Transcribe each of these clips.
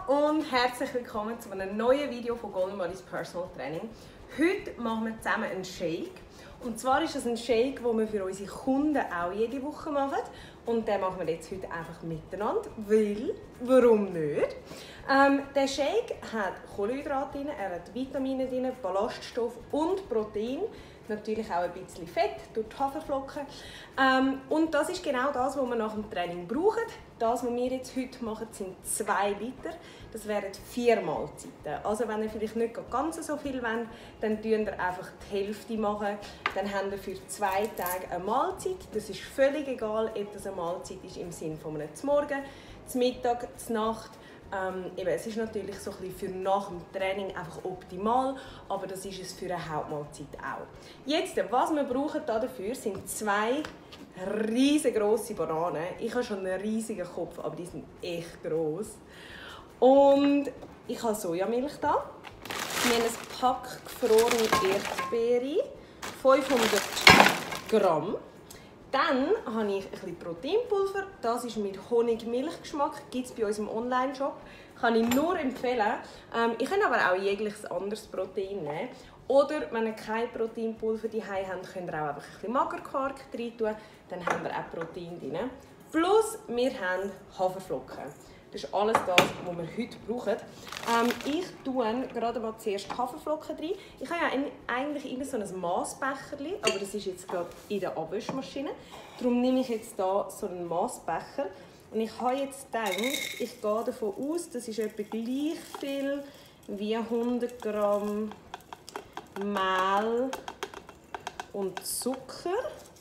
und herzlich willkommen zu einem neuen Video von Golden Bodies Personal Training. Heute machen wir zusammen einen Shake. Und zwar ist es ein Shake, den wir für unsere Kunden auch jede Woche machen. Und den machen wir jetzt heute einfach miteinander, weil, warum nicht? Der Shake hat Kohlenhydrate drin, er hat Vitamine drin, Ballaststoffe und Protein. Natürlich auch ein bisschen Fett durch die Haferflocken. Und das ist genau das, was wir nach dem Training brauchen. Das, was wir jetzt heute machen, sind 2 Liter. Das wären 4 Mahlzeiten. Also wenn ihr vielleicht nicht ganz so viel wollt, dann macht ihr einfach die Hälfte machen. Dann habt ihr für 2 Tage eine Mahlzeit. Das ist völlig egal, ob das eine Mahlzeit ist im Sinne von einem Morgen, zum Mittag, zur Nacht. Es ist natürlich so ein bisschen für nach dem Training einfach optimal, aber das ist es für eine Hauptmahlzeit auch. Jetzt, was wir brauchen dafür, sind 2 riesengroße Bananen. Ich habe schon einen riesigen Kopf, aber die sind echt gross. Und ich habe Sojamilch da. Wir haben ein Pack gefrorene Erdbeere, 500 Gramm. Dann habe ich ein bisschen Proteinpulver. Das ist mit Honig-Milch-Geschmack. Gibt es bei uns im Online-Shop. Kann ich nur empfehlen. Ihr könnt aber auch jegliches anderes Protein nehmen. Oder wenn ihr kein Proteinpulver daheim habt, könnt ihr auch einfach ein bisschen Magerquark rein tun. Dann haben wir auch Protein drin. Plus wir haben Haferflocken. Das ist alles das, was wir heute brauchen. Ich tue gerade mal zuerst Haferflocken rein. Ich habe ja eigentlich immer so ein Massbecherchen, aber das ist jetzt gerade in der Abwaschmaschine. Darum nehme ich jetzt hier so einen Massbecher. Und ich habe jetzt gedacht, ich gehe davon aus, das ist etwa gleich viel wie 100 Gramm Mehl und Zucker.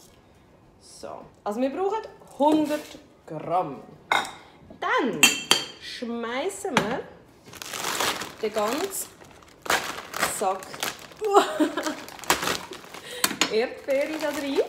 So, also wir brauchen 100 Gramm. Dann schmeißen wir den ganzen Sack Erdbeere da rein.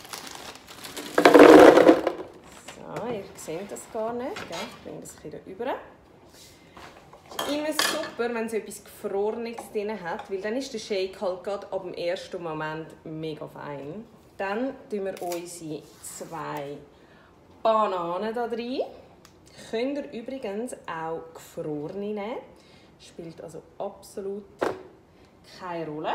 So, ihr seht das gar nicht. Gell? Ich bringe das ein bisschen rüber. Immer super, wenn es etwas Gefrorenes drin hat, weil dann ist der Shake halt gerade ab dem ersten Moment mega fein. Dann tun wir unsere 2 Bananen da rein. Könnt ihr übrigens auch gefrorene nehmen. Spielt also absolut keine Rolle.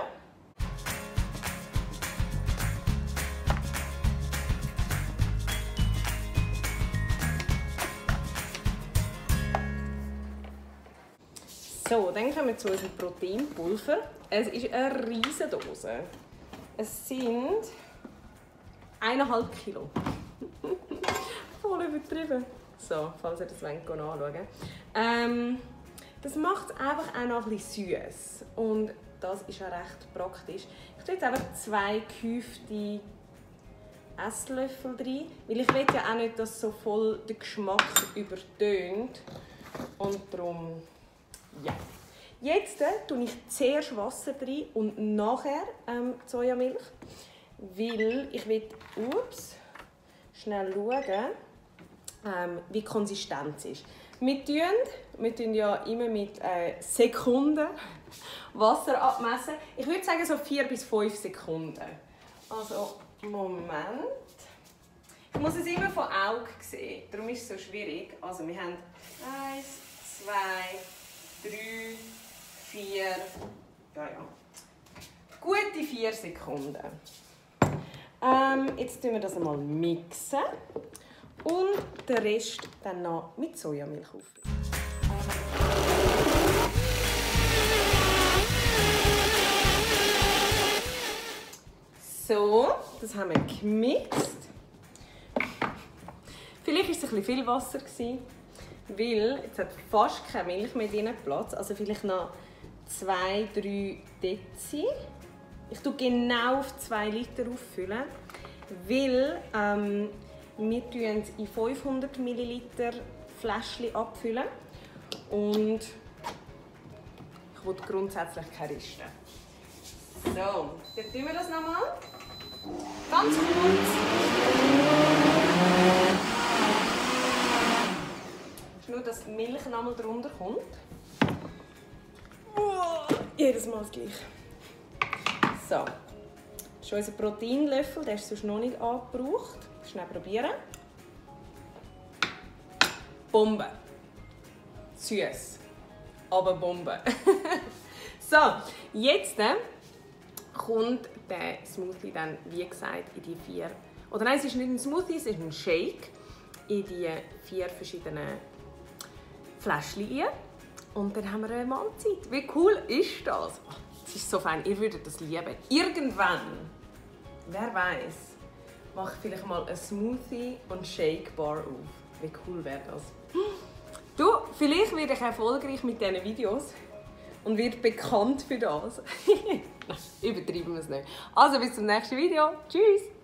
So, dann kommen wir zu unserem Proteinpulver. Es ist eine riesige Dose. Es sind 1,5 Kilo. Voll übertrieben. So, falls ihr das anschauen wollt. Das macht es einfach auch noch ein bisschen süß. Und das ist ja recht praktisch. Ich tue jetzt einfach 2 gehäufte Esslöffel rein. Weil ich will ja auch nicht, dass so voll der Geschmack übertönt. Und darum, ja. Jetzt tue ich zuerst Wasser rein und nachher Sojamilch. Weil ich will, schnell schauen, wie die Konsistenz ist. Wir tun ja immer mit Sekunden Wasser abmessen. Ich würde sagen so 4 bis 5 Sekunden. Also, Moment. Ich muss es immer von Auge sehen, darum ist es so schwierig. Also wir haben 1, 2, 3, 4, gute 4 Sekunden. Jetzt mixen wir das einmal mixen. Und den Rest dann noch mit Sojamilch auffüllen. So, das haben wir gemixt. Vielleicht war es ein bisschen viel Wasser, weil jetzt hat fast keine Milch mehr drin Platz. Also vielleicht noch 2, 3 Dezi. Ich tue genau auf 2 Liter auffüllen, weil wir tun es in 500 ml Fläschchen abfüllen und ich will grundsätzlich keine Reste. So, dann tun wir das nochmal. Ganz kurz. Nur, dass die Milch nochmal drunter kommt. Jedes Mal das Gleiche. So, das ist unser Proteinlöffel, der ist sonst noch nicht angebraucht. Schnell probieren. Bombe. Süß. aber Bombe. So, jetzt kommt der Smoothie dann, wie gesagt, in die 4... Oder nein, es ist nicht ein Smoothie, es ist ein Shake. In die 4 verschiedenen Fläschchen rein. Und dann haben wir eine Mahlzeit. Wie cool ist das? Oh, das ist so fein, ihr würdet das lieben. Irgendwann, wer weiß, mache ich vielleicht mal eine Smoothie- und Shake-Bar auf. Wie cool wäre das? Du, vielleicht werde ich erfolgreich mit diesen Videos und werde bekannt für das. Übertreiben wir es nicht. Also bis zum nächsten Video. Tschüss!